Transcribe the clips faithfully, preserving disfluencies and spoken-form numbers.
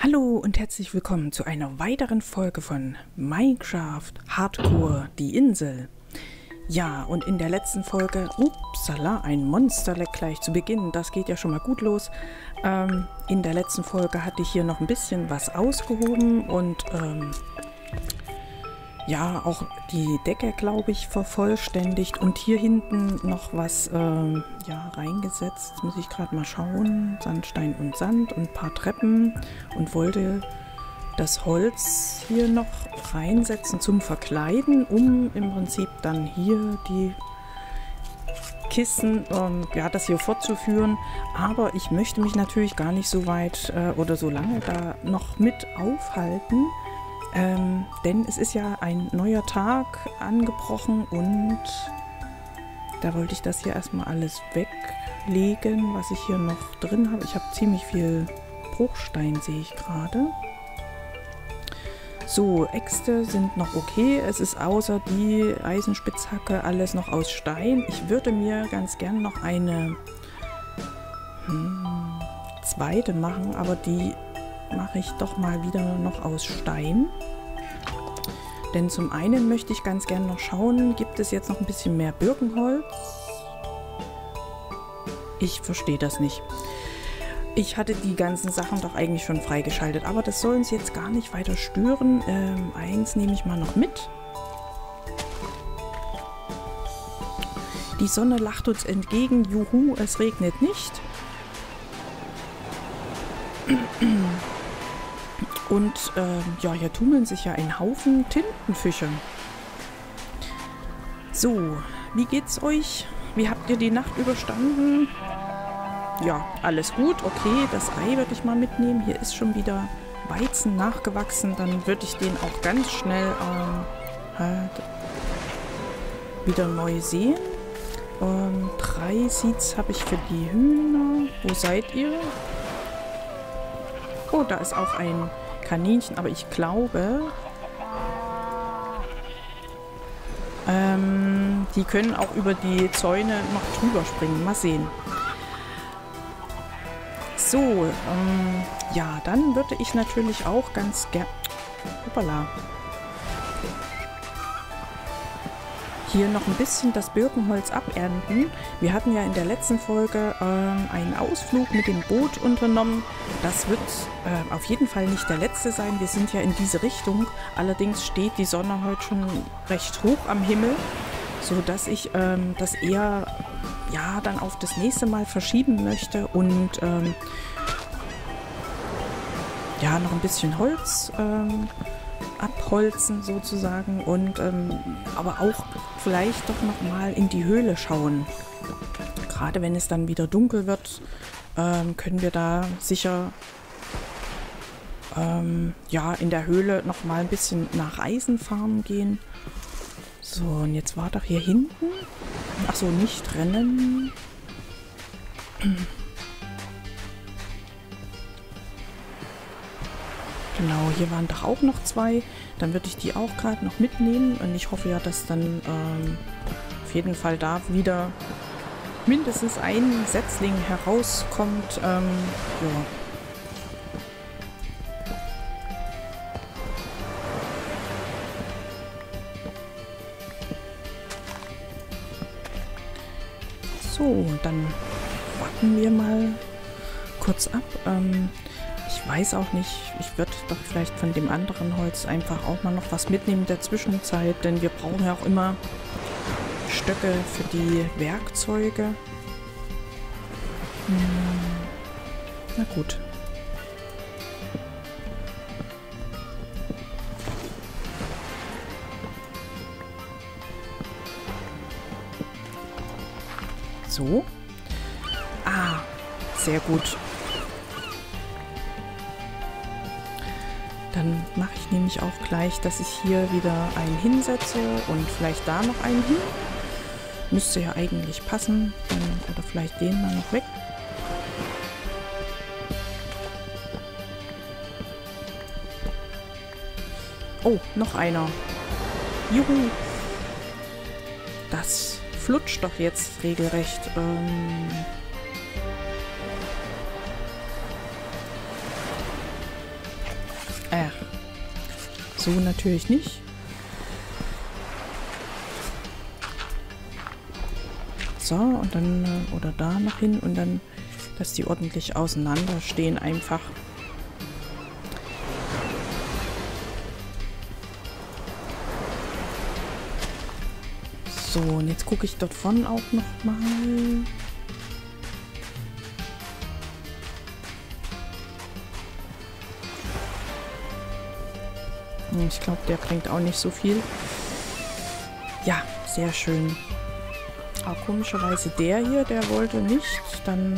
Hallo und herzlich willkommen zu einer weiteren Folge von Minecraft Hardcore, die Insel. Ja, und in der letzten Folge, upsala, ein Monsterleck gleich zu Beginn, das geht ja schon mal gut los. Ähm, in der letzten Folge hatte ich hier noch ein bisschen was ausgehoben und ähm, ja, auch die Decke, glaube ich, vervollständigt und hier hinten noch was ähm, ja, reingesetzt. Jetzt muss ich gerade mal schauen. Sandstein und Sand und ein paar Treppen und wollte das Holz hier noch reinsetzen zum Verkleiden, um im Prinzip dann hier die Kisten, ähm, ja, das hier fortzuführen. Aber ich möchte mich natürlich gar nicht so weit äh, oder so lange da noch mit aufhalten. Ähm, denn es ist ja ein neuer Tag angebrochen und da wollte ich das hier erstmal alles weglegen, was ich hier noch drin habe. Ich habe ziemlich viel Bruchstein, sehe ich gerade. So, Äxte sind noch okay. Es ist außer die Eisenspitzhacke alles noch aus Stein. Ich würde mir ganz gern noch eine hm, zweite machen, aber die mache ich doch mal wieder noch aus Stein. Denn zum einen möchte ich ganz gerne noch schauen, gibt es jetzt noch ein bisschen mehr Birkenholz? Ich verstehe das nicht. Ich hatte die ganzen Sachen doch eigentlich schon freigeschaltet, aber das soll uns jetzt gar nicht weiter stören. Ähm, eins nehme ich mal noch mit. Die Sonne lacht uns entgegen. Juhu, es regnet nicht. Und ähm, ja, hier tummeln sich ja ein Haufen Tintenfische. So, wie geht's euch? Wie habt ihr die Nacht überstanden? Ja, alles gut. Okay, das Ei würde ich mal mitnehmen. Hier ist schon wieder Weizen nachgewachsen. Dann würde ich den auch ganz schnell ähm, wieder neu sehen. Ähm, drei Seeds habe ich für die Hühner. Wo seid ihr? Oh, da ist auch ein Kaninchen, aber ich glaube, ähm, die können auch über die Zäune noch drüber springen. Mal sehen. So, ähm, ja, dann würde ich natürlich auch ganz gern... Hoppala. Hier noch ein bisschen das Birkenholz abernten. Wir hatten ja in der letzten Folge ähm, einen Ausflug mit dem Boot unternommen. Das wird äh, auf jeden Fall nicht der letzte sein. Wir sind ja in diese Richtung. Allerdings steht die Sonne heute schon recht hoch am Himmel, sodass ich ähm, das eher ja, dann auf das nächste Mal verschieben möchte und ähm, ja, noch ein bisschen Holz ähm, abholzen sozusagen und ähm, aber auch vielleicht doch noch mal in die Höhle schauen. Gerade wenn es dann wieder dunkel wird, ähm, können wir da sicher ähm, ja, in der Höhle noch mal ein bisschen nach Eisen farmen gehen. So, und jetzt war doch hier hinten. Ach so, nicht rennen. Genau, hier waren doch auch noch zwei. Dann würde ich die auch gerade noch mitnehmen. Und ich hoffe ja, dass dann ähm, auf jeden Fall da wieder mindestens ein Setzling herauskommt. Ähm, ja. So, dann warten wir mal kurz ab. Ähm, ich weiß auch nicht, ich würde doch vielleicht von dem anderen Holz einfach auch mal noch was mitnehmen in der Zwischenzeit, denn wir brauchen ja auch immer Stöcke für die Werkzeuge. Hm, na gut. So. Ah, sehr gut. Dann mache ich nämlich auch gleich, dass ich hier wieder einen hinsetze und vielleicht da noch einen hin. Müsste ja eigentlich passen. Dann, oder vielleicht den mal noch weg. Oh, noch einer. Juhu. Das flutscht doch jetzt regelrecht. Ähm Äh, so natürlich nicht. So, und dann, äh, oder da noch hin und dann, dass die ordentlich auseinander stehen einfach. So, und jetzt gucke ich dort vorne auch noch mal. Ich glaube, der bringt auch nicht so viel. Ja, sehr schön. Aber komischerweise der hier, der wollte nicht. Dann...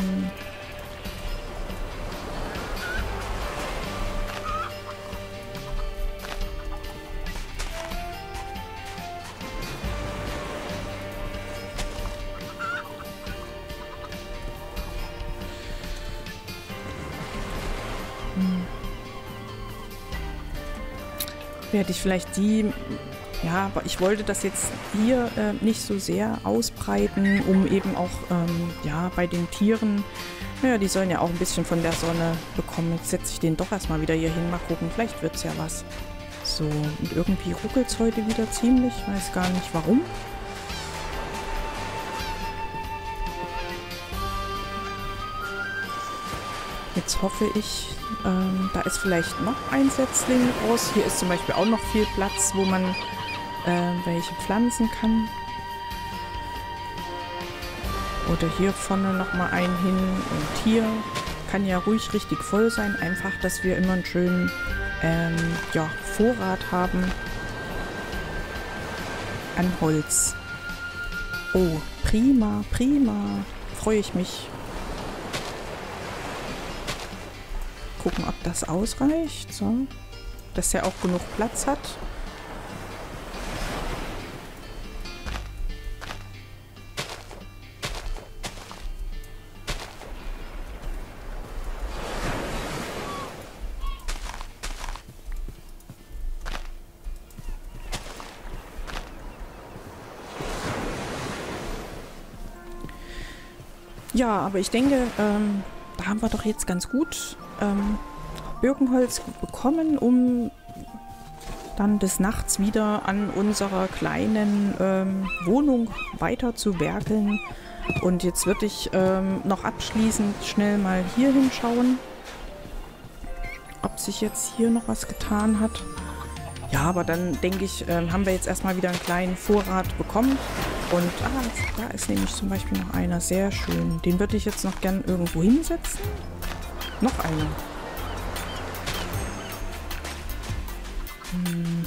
Werde ich vielleicht die, ja, aber ich wollte das jetzt hier äh, nicht so sehr ausbreiten, um eben auch, ähm, ja, bei den Tieren, naja, die sollen ja auch ein bisschen von der Sonne bekommen. Jetzt setze ich den doch erstmal wieder hier hin, mal gucken, vielleicht wird es ja was. So, und irgendwie ruckelt es heute wieder ziemlich, weiß gar nicht warum. Jetzt hoffe ich, ähm, da ist vielleicht noch ein Setzling raus. Hier ist zum Beispiel auch noch viel Platz, wo man äh, welche pflanzen kann. Oder hier vorne nochmal einen hin. Und hier kann ja ruhig richtig voll sein. Einfach, dass wir immer einen schönen ähm, ja, Vorrat haben an Holz. Oh, prima, prima. Freue ich mich. Gucken, ob das ausreicht, so, dass er auch genug Platz hat. Ja, aber ich denke, ähm, da haben wir doch jetzt ganz gut ähm, Birkenholz bekommen, um dann des Nachts wieder an unserer kleinen ähm, Wohnung weiter zu werkeln. Und jetzt würde ich ähm, noch abschließend schnell mal hier hinschauen, ob sich jetzt hier noch was getan hat. Ja, aber dann denke ich, ähm, haben wir jetzt erstmal wieder einen kleinen Vorrat bekommen. Und ah, da ist nämlich zum Beispiel noch einer, sehr schön. Den würde ich jetzt noch gern irgendwo hinsetzen. Noch einer. Hm.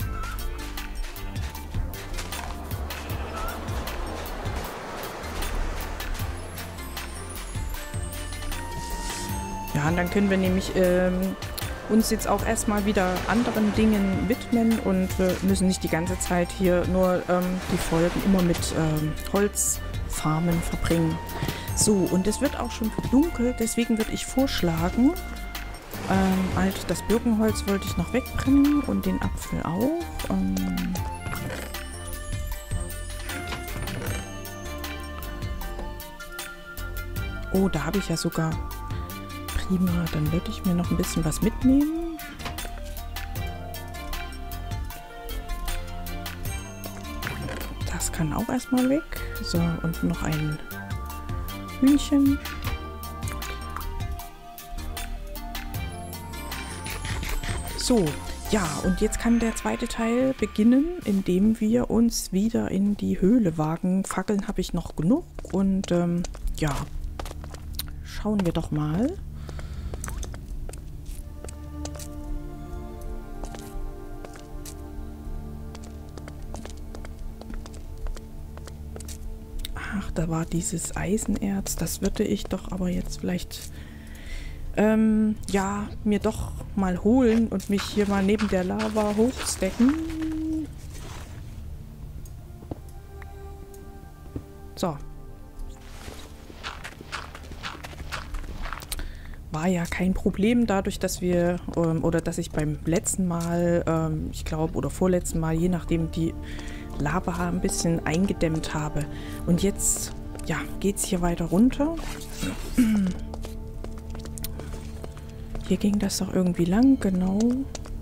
Ja, und dann können wir nämlich ähm, uns jetzt auch erstmal wieder anderen Dingen widmen und wir müssen nicht die ganze Zeit hier nur ähm, die Folgen immer mit ähm, Holzfarmen verbringen. So, und es wird auch schon dunkel, deswegen würde ich vorschlagen, ähm, halt das Birkenholz wollte ich noch wegbrennen und den Apfel auch. Ähm, oh, da habe ich ja sogar... Prima, dann würde ich mir noch ein bisschen was mitnehmen. Das kann auch erstmal weg. So, und noch ein Hühnchen. So, ja, und jetzt kann der zweite Teil beginnen, indem wir uns wieder in die Höhle wagen. Fackeln habe ich noch genug und ähm, ja, schauen wir doch mal. Ach, da war dieses Eisenerz. Das würde ich doch aber jetzt vielleicht, ähm, ja, mir doch mal holen und mich hier mal neben der Lava hochstecken. So. War ja kein Problem dadurch, dass wir, ähm, oder dass ich beim letzten Mal, ähm, ich glaube, oder vorletzten Mal, je nachdem, die Lava ein bisschen eingedämmt habe. Und jetzt, ja, geht es hier weiter runter. Hier ging das doch irgendwie lang, genau.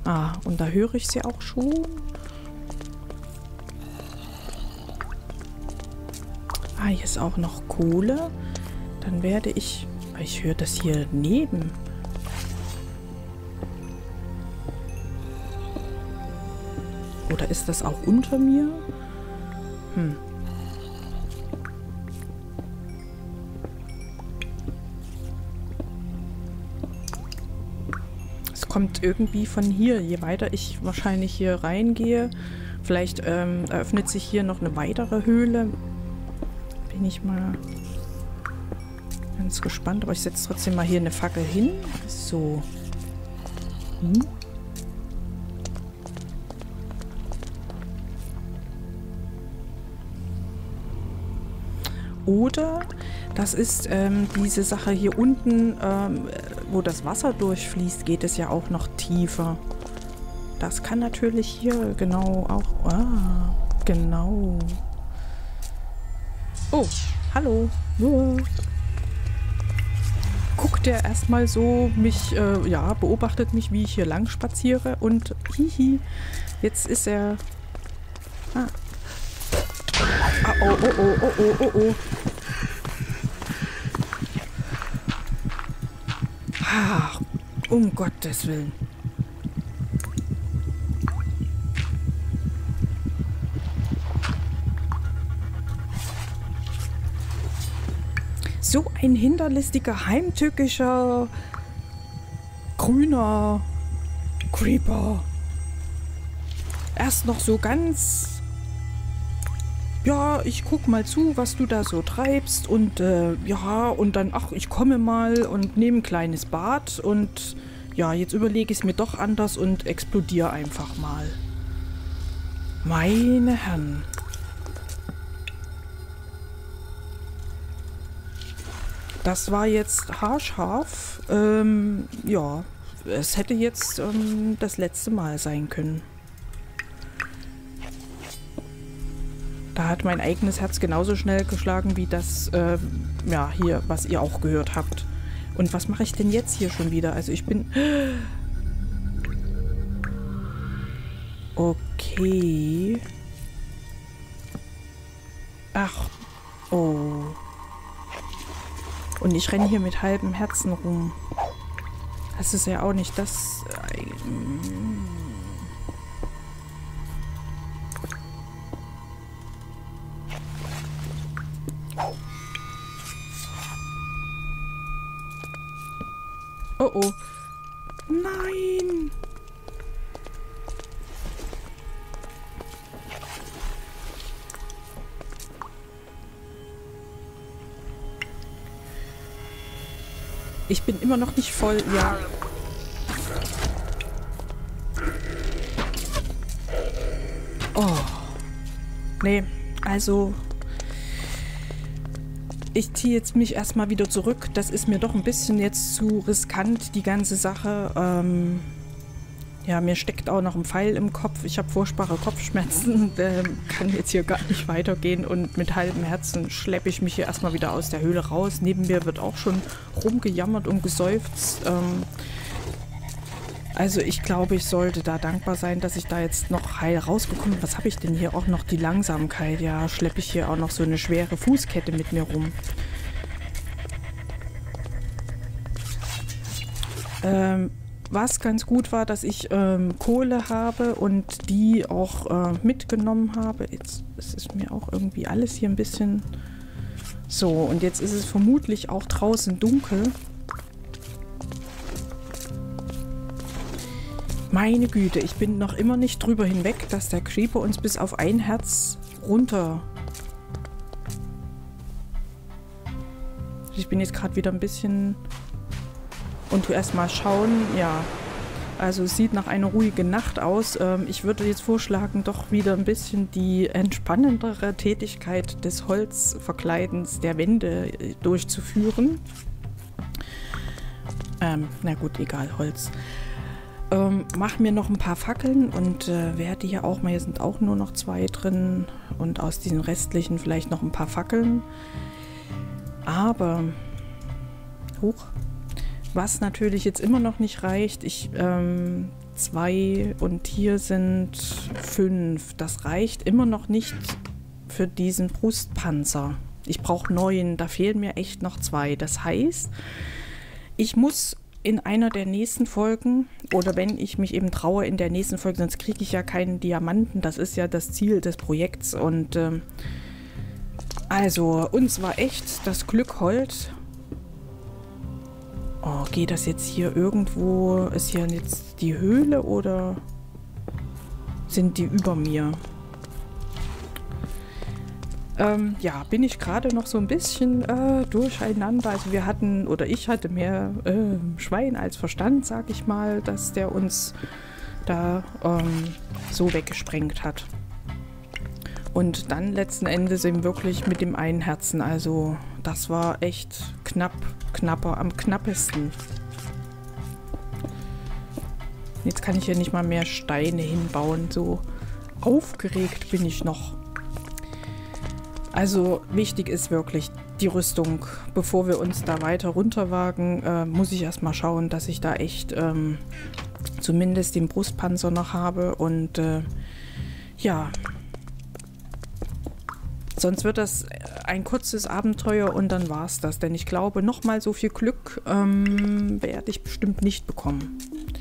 Ah, und da höre ich sie auch schon. Ah, hier ist auch noch Kohle. Dann werde ich... Ich höre das hier neben. Oder ist das auch unter mir? Hm. Es kommt irgendwie von hier. Je weiter ich wahrscheinlich hier reingehe, vielleicht ähm, eröffnet sich hier noch eine weitere Höhle. Bin ich mal ganz gespannt. Aber ich setze trotzdem mal hier eine Fackel hin. So. Hm. Oder das ist ähm, diese Sache hier unten, ähm, wo das Wasser durchfließt, geht es ja auch noch tiefer. Das kann natürlich hier genau auch... Ah, genau. Oh, hallo. Ja. Guckt der erstmal so mich, äh, ja, beobachtet mich, wie ich hier lang spaziere und hihi, jetzt ist er... Ah. Ah, oh, oh, oh, oh, oh, oh, oh. Ach, um Gottes Willen. So ein hinterlistiger, heimtückischer, grüner Creeper. Erst noch so ganz... Ja, ich guck mal zu, was du da so treibst und äh, ja, und dann, ach, ich komme mal und nehme ein kleines Bad und ja, jetzt überlege ich es mir doch anders und explodiere einfach mal. Meine Herren. Das war jetzt haarscharf. Ähm, ja, es hätte jetzt ähm, das letzte Mal sein können. Da hat mein eigenes Herz genauso schnell geschlagen wie das, äh, ja, hier, was ihr auch gehört habt. Und was mache ich denn jetzt hier schon wieder? Also ich bin... Okay. Ach, oh. Und ich renne hier mit halbem Herzen rum. Das ist ja auch nicht das... Äh, Oh oh. Nein! Ich bin immer noch nicht voll, ja. Oh. Nee, also... Ich ziehe jetzt mich erstmal wieder zurück. Das ist mir doch ein bisschen jetzt zu riskant, die ganze Sache. Ähm, ja, mir steckt auch noch ein Pfeil im Kopf. Ich habe furchtbare Kopfschmerzen. Ähm, kann jetzt hier gar nicht weitergehen. Und mit halbem Herzen schleppe ich mich hier erstmal wieder aus der Höhle raus. Neben mir wird auch schon rumgejammert und geseufzt. Ähm, also ich glaube, ich sollte da dankbar sein, dass ich da jetzt noch heil rausgekommen bin. Was habe ich denn hier? Auch noch die Langsamkeit. Ja, schleppe ich hier auch noch so eine schwere Fußkette mit mir rum. Ähm, was ganz gut war, dass ich ähm, Kohle habe und die auch äh, mitgenommen habe. Jetzt ist es mir auch irgendwie alles hier ein bisschen... So, und jetzt ist es vermutlich auch draußen dunkel. Meine Güte, ich bin noch immer nicht drüber hinweg, dass der Creeper uns bis auf ein Herz runter... Ich bin jetzt gerade wieder ein bisschen... Und erstmal schauen, ja. Also es sieht nach einer ruhigen Nacht aus. Ähm, ich würde jetzt vorschlagen, doch wieder ein bisschen die entspannendere Tätigkeit des Holzverkleidens der Wände durchzuführen. Ähm, na gut, egal, Holz. Ähm, mach mir noch ein paar Fackeln und äh, werde hier auch mal, hier sind auch nur noch zwei drin und aus diesen restlichen vielleicht noch ein paar Fackeln. Aber, hoch, was natürlich jetzt immer noch nicht reicht, ich, ähm, zwei und hier sind fünf. Das reicht immer noch nicht für diesen Brustpanzer. Ich brauche neun, da fehlen mir echt noch zwei. Das heißt, ich muss in einer der nächsten Folgen, oder wenn ich mich eben traue, in der nächsten Folge, sonst kriege ich ja keinen Diamanten. Das ist ja das Ziel des Projekts. Und ähm, also, uns war echt das Glück hold. Oh, geht das jetzt hier irgendwo? Ist hier jetzt die Höhle oder sind die über mir? Ähm, ja, bin ich gerade noch so ein bisschen äh, durcheinander. Also wir hatten, oder ich hatte mehr äh, Schwein als Verstand, sag ich mal, dass der uns da ähm, so weggesprengt hat. Und dann letzten Endes eben wirklich mit dem einen Herzen. Also das war echt knapp, knapper, am knappesten. Jetzt kann ich hier nicht mal mehr Steine hinbauen. So aufgeregt bin ich noch. Also wichtig ist wirklich die Rüstung. Bevor wir uns da weiter runterwagen, äh, muss ich erstmal schauen, dass ich da echt ähm, zumindest den Brustpanzer noch habe. Und äh, ja, sonst wird das ein kurzes Abenteuer und dann war es das. Denn ich glaube, nochmal so viel Glück ähm, werde ich bestimmt nicht bekommen.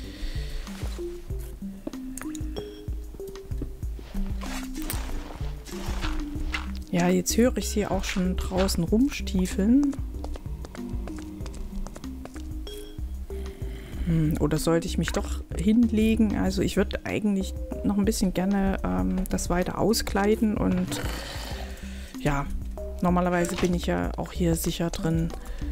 Ja, jetzt höre ich sie auch schon draußen rumstiefeln. Hm, oder sollte ich mich doch hinlegen? Also ich würde eigentlich noch ein bisschen gerne ähm, das weiter auskleiden. Und ja, normalerweise bin ich ja auch hier sicher drin.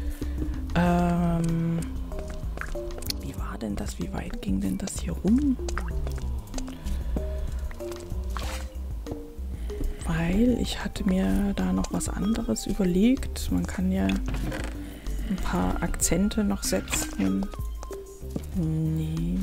Ähm, wie war denn das? Wie weit ging denn das hier rum? Weil ich hatte mir da noch was anderes überlegt. Man kann ja ein paar Akzente noch setzen. Nee.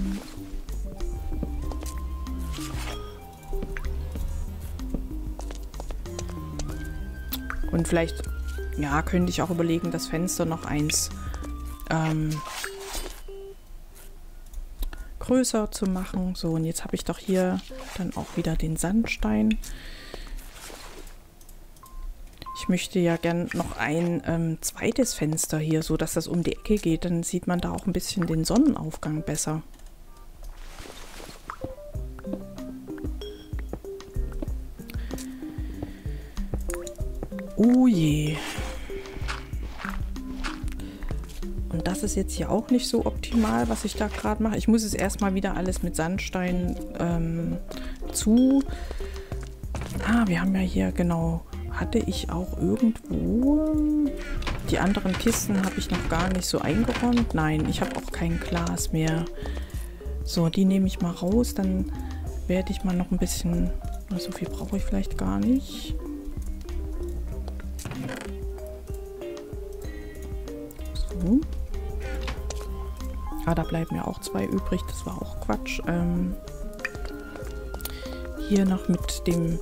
Und vielleicht, ja, könnte ich auch überlegen, das Fenster noch eins ähm, größer zu machen. So, und jetzt habe ich doch hier dann auch wieder den Sandstein. Ich möchte ja gern noch ein ähm, zweites Fenster hier, so dass das um die Ecke geht. Dann sieht man da auch ein bisschen den Sonnenaufgang besser. Oh je. Und das ist jetzt hier auch nicht so optimal, was ich da gerade mache. Ich muss es erstmal wieder alles mit Sandstein ähm, zu... Ah, wir haben ja hier genau... Hatte ich auch irgendwo... Die anderen Kisten habe ich noch gar nicht so eingeräumt. Nein, ich habe auch kein Glas mehr. So, die nehme ich mal raus. Dann werde ich mal noch ein bisschen... So viel brauche ich vielleicht gar nicht. So. Ah, da bleiben ja auch zwei übrig. Das war auch Quatsch. Ähm, hier noch mit dem...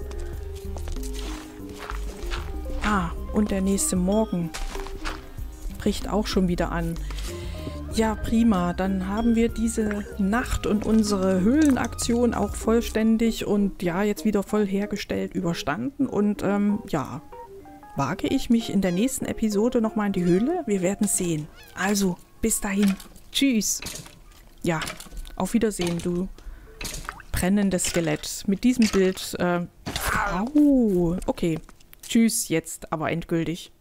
Ah, und der nächste Morgen bricht auch schon wieder an. Ja, prima. Dann haben wir diese Nacht und unsere Höhlenaktion auch vollständig und ja, jetzt wieder voll hergestellt überstanden. Und ähm, ja, wage ich mich in der nächsten Episode nochmal in die Höhle? Wir werden sehen. Also, bis dahin. Tschüss. Ja, auf Wiedersehen, du brennendes Skelett. Mit diesem Bild... Äh, au, okay. Tschüss jetzt, aber endgültig.